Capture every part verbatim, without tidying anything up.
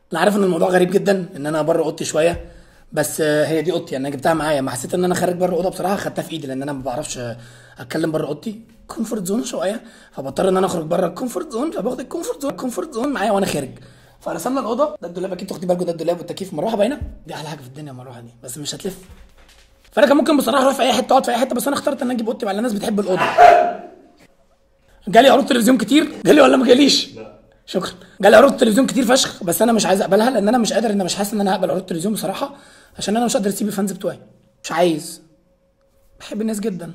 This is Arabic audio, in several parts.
انا عارف ان الموضوع غريب جدا ان انا بره اوضتي شويه، بس هي دي اوضتي، انا جبتها معايا. ما حسيت ان انا خارج بره الاوضه بصراحه، خدتها في ايدي لان انا ما بعرفش اتكلم بره اوضتي، كومفورت زون شويه، فبضطر ان انا اخرج بره الكومفورت زون، فباخد الكومفورت زون الكومفورت زون معايا وانا خارج. فرسمنا الاوضه، ده الدولاب اكيد تاخدي بالكم، ده الدولاب والتكييف، مروحه باينه، دي احلى حاجه في الدنيا المروحه دي، بس مش هتلف. فانا كان ممكن بصراحه اروح في اي حته اقعد في اي حته، بس انا اخترت ان انا اجيب اوضتي مع الناس بتحب الاوضه. جالي عروض تلفزيون كتير، جالي ولا ما جاليش؟ لا شكرا. جالي عروض تلفزيون كتير فشخ، بس انا مش عايز اقبلها لان انا مش قادر، ان مش حاسس ان انا هقبل عروض تلفزيون بصراحه، عشان انا مش قادر اسيب الفانز بتوعي، مش عايز، بحب الناس جدا.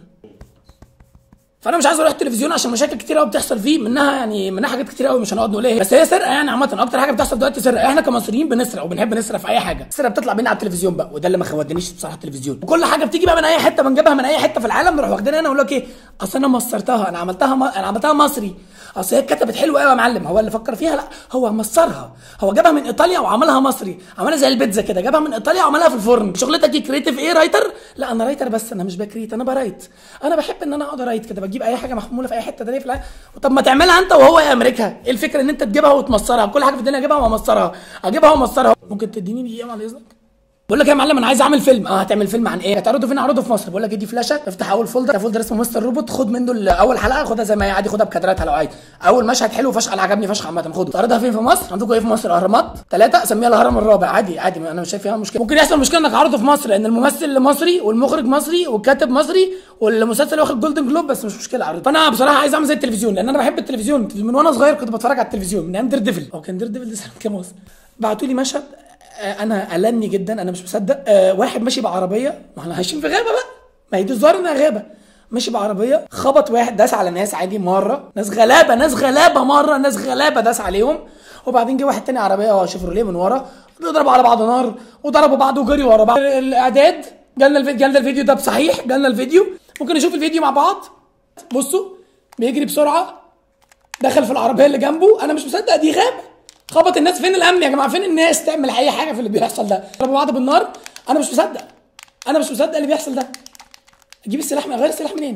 فانا مش عايز اروح التلفزيون عشان مشاكل كتير قوي بتحصل فيه، منها يعني منها حاجات كتير قوي مش هنقعد نقول ايه، بس هي سرقه يعني عامه، اكتر حاجه بتحصل دلوقتي سرقه. احنا كمصريين بنسرق وبنحب نسرق في اي حاجه، السرقه بتطلع بينا على التلفزيون بقى، وده اللي ما خوتنيش بصراحه التلفزيون. وكل حاجه بتيجي بقى من اي حته، بنجيبها من اي حته في العالم، نروح واخدينها هنا ونقول لك ايه، اصل انا مصرتها، انا عملتها م... انا عملتها مصري، اصل هي اتكتبت حلوه قوي يا معلم. هو اللي فكر فيها؟ لا، هو مصرها، هو جابها من ايطاليا وعملها مصري، عملها زي البيتزا كده، جابها من ايطاليا وعملها في الفرن. شغلتك ايه كريتيف ايه رايتر؟ لا انا رايتر، بس انا مش بكريت، انا برايت، انا بحب ان انا اقعد ارايت كده، بجيب اي حاجه محموله في اي حته ده في العالم. طب ما تعملها انت وهو يا امريكا، ايه الفكره ان انت تجيبها وتمصرها؟ كل حاجه في الدنيا اجيبها وامصرها، اجيبها وامصرها. ممكن تديني دقيقه بعد اذنك؟ بقول لك يا معلم انا عايز اعمل فيلم. اه هتعمل فيلم عن ايه؟ هتعرضه فين؟ اعرضه في مصر. بقول لك ادي فلاشه، افتح اول فولدر، فولدر اسمه مستر روبوت، خد منه اول حلقه، خدها زي ما هي عادي، خدها بكادراتها لو عايز. اول مشهد حلو فشخ، انا عجبني فشخ عامه، خده. تعرضها فين في مصر؟ عندكم ايه في مصر؟ اهرامات ثلاثه، اسميها الهرم الرابع، عادي عادي، انا مش شايف فيها مشكله. ممكن يحصل مشكله انك عرضه في مصر لان الممثل مصري والمخرج مصري والكاتب مصري والمسلسل واخد جولدن جلوب، بس مش مشكله عرضه. فانا بصراحه عايز اعمل زي التلفزيون، لان انا بحب التلفزيون من وانا صغير، كنت بتفرج على التلفزيون من ايام دير ديفل، او كان دير ديفل ده سنه كام اصلا. بعتوا لي مشهد انا قلني جدا، انا مش مصدق. أه واحد ماشي بعربيه، ما احنا عايشين في غابه بقى، ما هي دي الظاهر انها غابه، ماشي بعربيه، خبط واحد، داس على ناس عادي مره، ناس غلابه ناس غلابه مره، ناس غلابه داس عليهم، وبعدين جه واحد تاني عربيه شيفروليه من ورا، بيضربوا على بعض نار وضربوا بعض وجري ورا بعض. الاعداد جالنا الفيديو، جالنا الفيديو ده بصحيح، جالنا الفيديو، ممكن نشوف الفيديو مع بعض. بصوا بيجري بسرعه، دخل في العربيه اللي جنبه، انا مش مصدق دي غابه، خبط الناس. فين الامن يا جماعه؟ فين الناس تعمل اي حاجه في اللي بيحصل ده؟ ضربوا بعض بالنار، انا مش مصدق، انا مش مصدق اللي بيحصل ده. اجيب السلاح من غير السلاح منين؟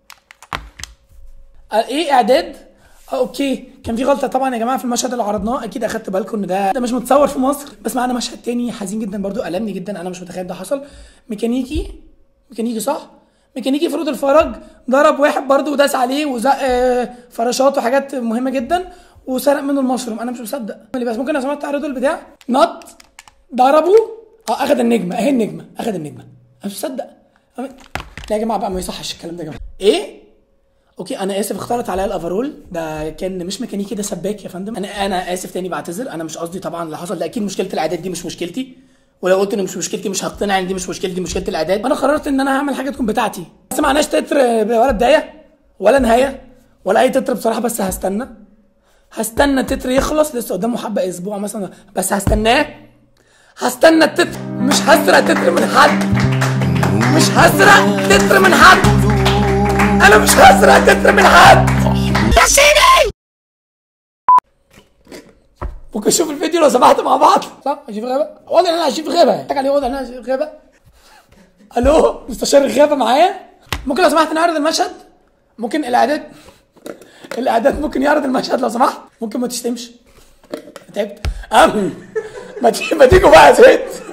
ايه اعداد؟ اه اوكي، كان في غلطه طبعا يا جماعه في المشهد اللي عرضناه، اكيد اخدت بالكم ان ده ده مش متصور في مصر. بس معانا مشهد تاني حزين جدا برضو، المني جدا، انا مش متخيل ده حصل. ميكانيكي ميكانيكي صح؟ ميكانيكي فرود الفرج ضرب واحد برضو وداس عليه وزق فراشات وحاجات مهمه جدا، وسرق منه المشروم، انا مش مصدق. بس ممكن يا سماعه تعرضوا البتاع، نط ضربه، اه اخد النجمه، اهي النجمه، اخد النجمه، انا مش مصدق. لا يا جماعه بقى ما يصحش الكلام ده يا جماعه. ايه؟ اوكي انا اسف، اختلط عليا الافرول، ده كان مش ميكانيكي، ده سباك يا فندم. انا انا اسف تاني، بعتذر، انا مش قصدي طبعا اللي حصل ده، اكيد مشكله الاعداد دي مش مشكلتي، ولو قلت ان مش مشكلتي مش هقتنع ان دي مش مشكلتي، مشكله الاعداد. انا قررت ان انا هعمل حاجه تكون بتاعتي. ما سمعناش تتر ولا بدايه ولا نهايه ولا اي تتر بصراحه، بس هستنى هستنى التتر يخلص، لسه قدامه حبه اسبوع مثلا، بس هستناه، هستنى التتر، مش هسرق تتر من حد، مش هسرق تتر من حد، انا مش هسرق تتر من حد يا سيدي. ممكن نشوف الفيديو لو سمحت مع بعض؟ صح؟ عايشين في غابه؟ واضح ان انا عايشين في غابه، محتاج عليه، واضح ان انا عايشين في غابه. الو مستشار الغابه معايا؟ ممكن لو سمحت نعرض المشهد؟ ممكن الاعداد الاعداد ممكن يعرض المشهد لو سمحت؟ ممكن ما تشتمش، تعبت. أم ما تيجوا بقى يا زيد.